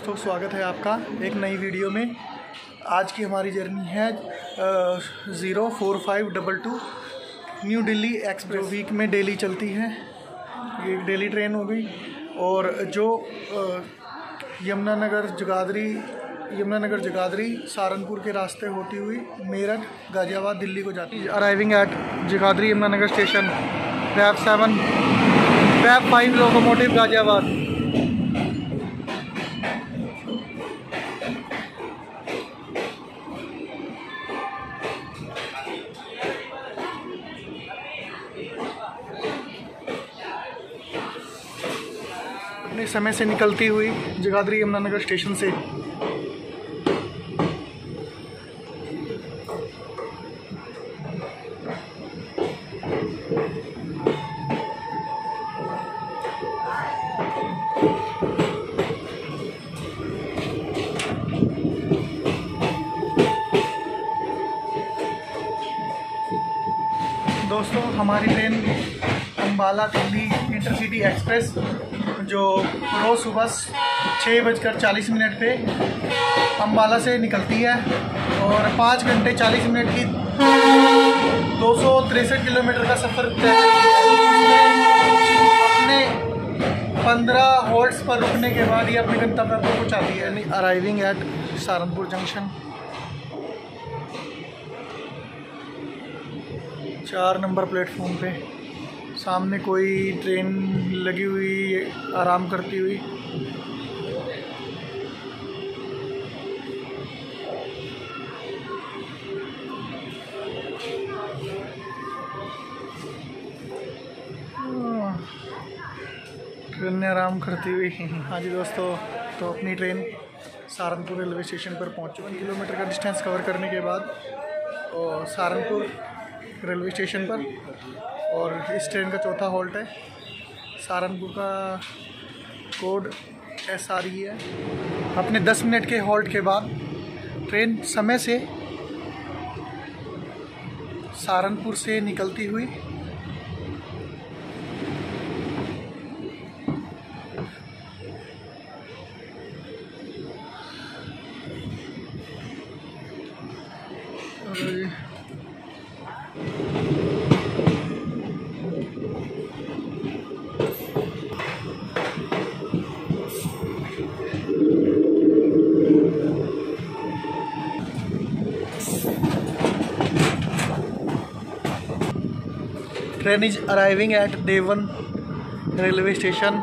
दोस्तों, स्वागत है आपका एक नई वीडियो में। आज की हमारी जर्नी है 04522 न्यू दिल्ली एक्सप्रेस। वीक में डेली चलती है, ये डेली ट्रेन हो गई। और जो यमुनानगर जगाधरी सहारनपुर के रास्ते होती हुई मेरठ गाजियाबाद दिल्ली को जाती है। Arriving at Jagadhri Yamunanagar station, फैब 5 लोकोमोटिव गाजियाबाद। अपने समय से निकलती हुई जगाधरी यमुनानगर स्टेशन से। दोस्तों, हमारी train Ambala Delhi intercity express जो रोज़ सुबह 6:40 पे अंबाला से निकलती है और 5 घंटे 40 मिनट की 263 किलोमीटर का सफ़र तय करती है। अपने 15 होल्ड्स पर रुकने के बाद ये अपने गंतव्य पर पहुँचाती है। Arriving at Saharanpur junction, 4 number platform पे सामने कोई ट्रेन लगी हुई आराम करती हुई। ट्रेन ने आराम करती हुई। हाँ जी दोस्तों, तो अपनी ट्रेन सहारनपुर रेलवे स्टेशन पर पहुँच चुकी। 1 किलोमीटर का डिस्टेंस कवर करने के बाद और सहारनपुर रेलवे स्टेशन पर, और इस ट्रेन का चौथा हॉल्ट है। सहारनपुर का कोड SRE है। अपने 10 मिनट के हॉल्ट के बाद ट्रेन समय से सहारनपुर से निकलती हुई train is arriving at Deoband railway station.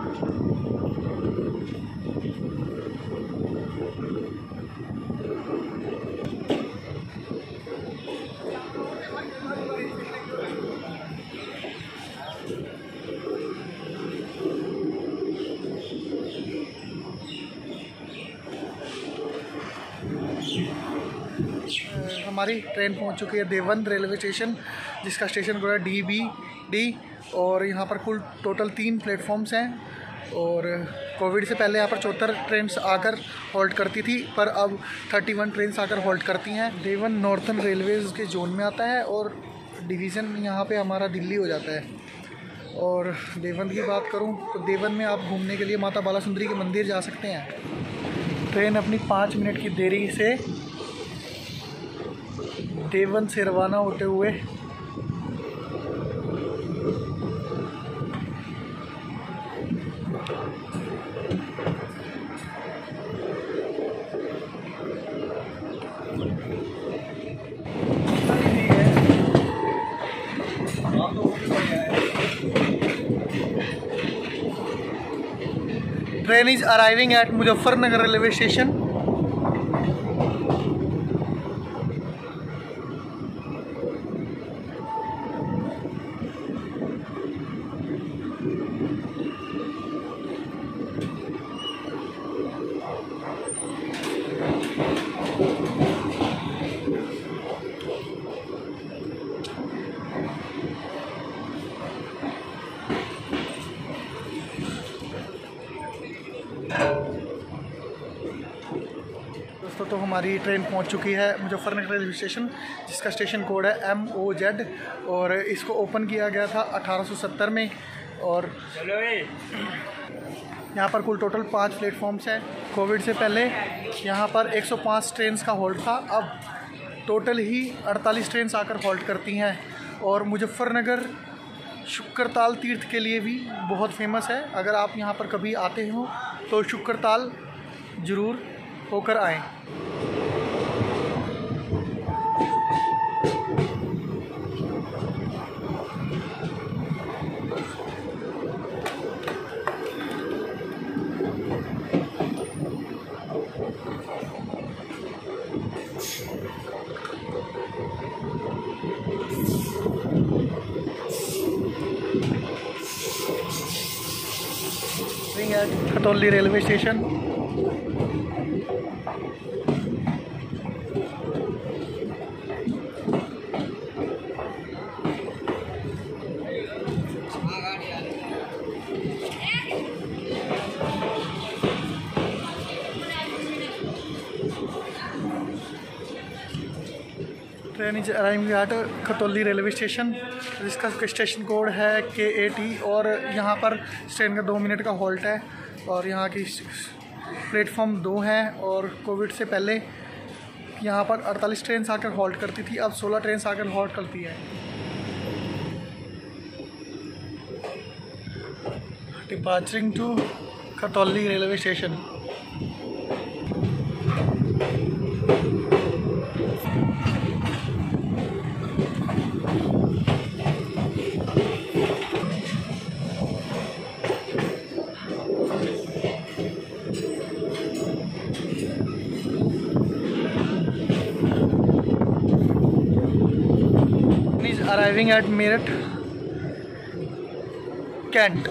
हमारी ट्रेन पहुंच चुकी है देवन रेलवे स्टेशन, जिसका स्टेशन कोड है DBD। और यहाँ पर कुल टोटल 3 प्लेटफॉर्म्स हैं। और कोविड से पहले यहाँ पर 74 ट्रेन आकर होल्ड करती थी, पर अब 31 ट्रेन आकर होल्ड करती हैं। देवन नॉर्थन रेलवेज़ के जोन में आता है और डिवीज़न यहाँ पे हमारा दिल्ली हो जाता है। और देवन की बात करूँ तो देवन में आप घूमने के लिए माता बाला सुंदरी के मंदिर जा सकते हैं। ट्रेन अपनी 5 मिनट की देरी से देवन से रवाना होते हुए train is arriving at Muzaffarnagar railway station. दोस्तों, तो हमारी ट्रेन पहुंच चुकी है मुजफ्फरनगर रेलवे स्टेशन, जिसका स्टेशन कोड है MOZ, और इसको ओपन किया गया था 1870 में। और यहाँ पर कुल टोटल 5 प्लेटफॉर्म्स हैं। कोविड से पहले यहाँ पर 105 ट्रेन का होल्ड था, अब टोटल ही 48 ट्रेन आकर होल्ड करती हैं। और मुजफ्फरनगर शुक्रताल तीर्थ के लिए भी बहुत फेमस है। अगर आप यहाँ पर कभी आते हो तो शुक्रताल ज़रूर होकर आएँ। Khatauli railway station. Train is arriving at Khatauli railway station, जिसका स्टेशन कोड है KAT। और यहाँ पर ट्रेन का 2 मिनट का हॉल्ट है। और यहाँ की प्लेटफॉर्म 2 हैं। और कोविड से पहले यहाँ पर 48 ट्रेन आकर हॉल्ट करती थी, अब 16 ट्रेन आकर हॉल्ट करती है। Departuring to Khatauli railway station. Arriving at Meerut, Kent।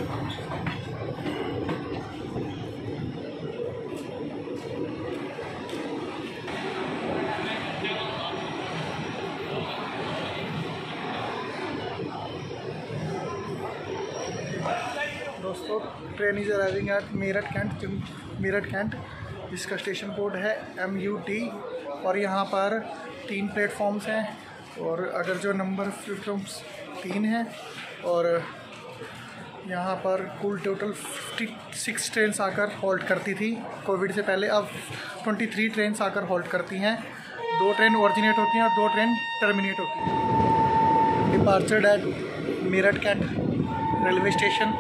दोस्तों, train is arriving at Meerut cantt, जिसका स्टेशन कोड है MUT। और यहाँ पर 3 प्लेटफॉर्म्स हैं। और अगर जो नंबर प्लेटफॉर्म्स 3 हैं। और यहाँ पर कुल टोटल 56 ट्रेन आकर होल्ड करती थी कोविड से पहले, अब 23 ट्रेन आकर होल्ड करती हैं। 2 ट्रेन ओरिजिनेट होती हैं और 2 ट्रेन टर्मिनेट होती हैं। Departured at Meerut cantt railway station.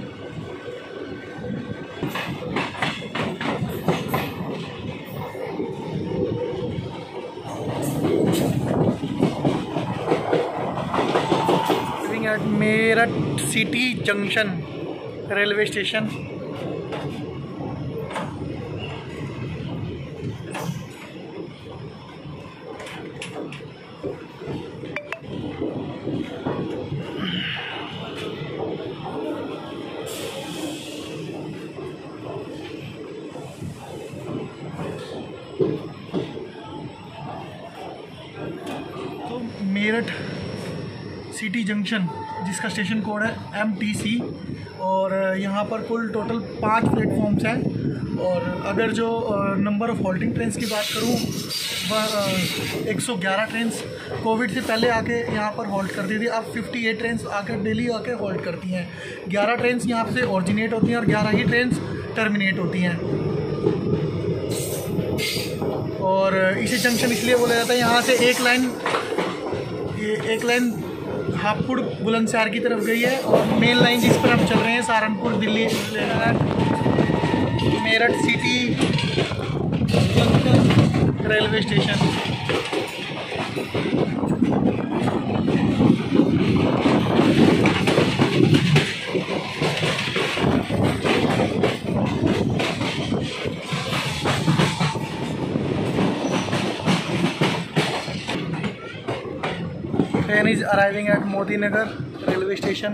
At Meerut city junction railway station. तो मेरठ सिटी जंक्शन, जिसका स्टेशन कोड है MTC। और यहाँ पर कुल टोटल 5 प्लेटफॉर्म्स हैं। और अगर जो नंबर ऑफ़ होल्डिंग ट्रेन की बात करूँ, वह 111 ट्रेन कोविड से पहले आके यहाँ पर होल्ड करती थी, अब 58 ट्रेन आकर डेली आके होल्ड करती हैं। 11 ट्रेन यहाँ से ओरिजिनेट होती हैं और 11 ही ट्रेन टर्मिनेट होती हैं। और इसे जंक्शन इसलिए बोला जाता है, यहाँ से एक लाइन हापुड़ बुलंदशहर की तरफ गई है। और मेन लाइन जिस पर हम चल रहे हैं Saharanpur Delhi Meerut city railway station. Train is arriving at Modi Nagar railway station.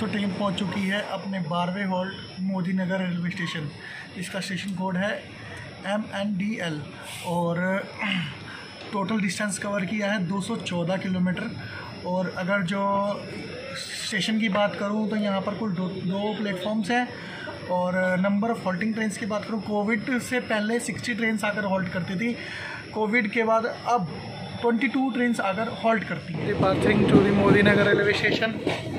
तो ट्रेन पहुंच चुकी है अपने 12वें halt Modi Nagar railway station, जिसका स्टेशन कोड है MNDL और टोटल डिस्टेंस कवर किया है 214 किलोमीटर। और अगर जो स्टेशन की बात करूं तो यहाँ पर कुल दो प्लेटफॉर्म्स हैं। और नंबर ऑफ़ हॉल्टिंग ट्रेन्स की बात करूं, कोविड से पहले 60 ट्रेन्स आकर हॉल्ट करती थी, कोविड के बाद अब 22 ट्रेन्स आकर हॉल्ट करती हैं। Departuring to the Modi Nagar railway station.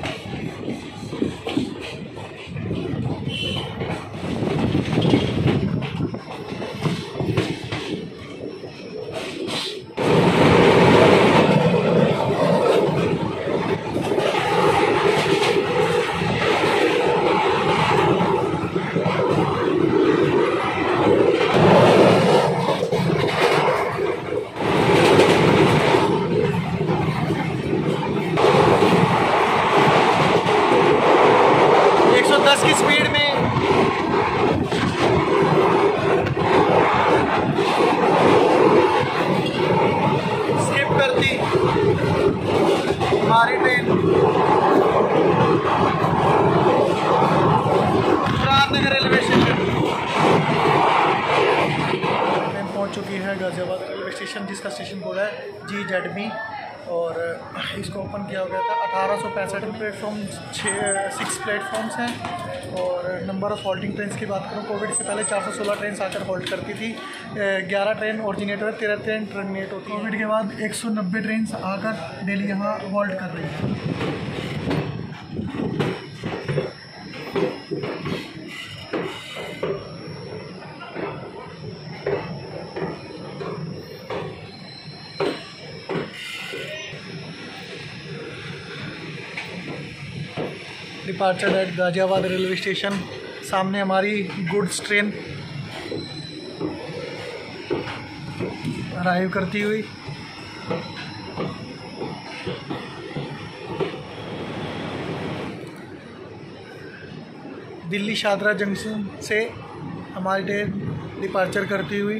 की स्पीड में स्किप करती हमारी train Ramnagar railway station. Train पहुंच चुकी है गाजियाबाद रेलवे स्टेशन, जिसका स्टेशन कोड है GZB और इसको ओपन किया गया था। 1865 प्लेटफॉर्म 6 प्लेटफॉर्म्स हैं। और नंबर ऑफ़ हॉल्टिंग ट्रेन्स की बात करूँ, कोविड से पहले 416 ट्रेन आकर हॉल्ट करती थी। 11 ट्रेन ओरिजिनेट हुए, 13 ट्रेन टर्मिनेट होती है। कोविड के बाद 190 ट्रेन आकर डेली यहाँ हॉल्ट कर रही है। Departure at Ghaziabad railway station. सामने हमारी गुड्स ट्रेन अराइव करती हुई। दिल्ली शादरा जंक्शन से हमारी ट्रेन डिपार्चर करती हुई,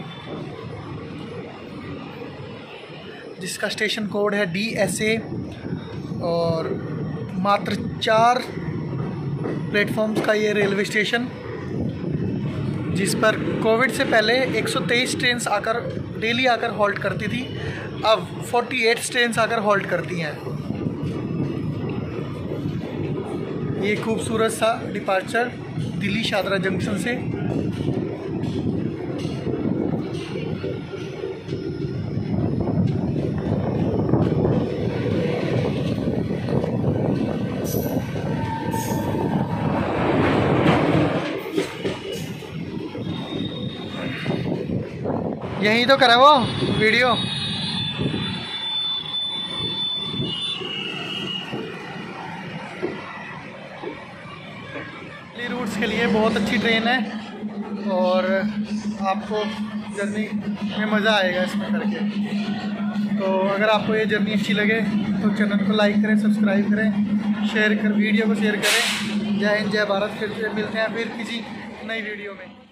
जिसका स्टेशन कोड है DSA और मात्र 4 प्लेटफॉर्म्स का ये रेलवे स्टेशन, जिस पर कोविड से पहले 123 ट्रेन आकर डेली आकर हॉल्ट करती थी, अब 48 ट्रेन आकर हॉल्ट करती हैं। ये खूबसूरत सा डिपार्चर दिल्ली शादरा जंक्शन से। यहीं तो करा वो वीडियो। दिल्ली रूट्स के लिए बहुत अच्छी ट्रेन है और आपको जर्नी में मज़ा आएगा इसमें करके। तो अगर आपको ये जर्नी अच्छी लगे तो चैनल को लाइक करें, सब्सक्राइब करें, वीडियो को शेयर करें। जय हिंद, जय भारत। फिर मिलते हैं फिर किसी नई वीडियो में।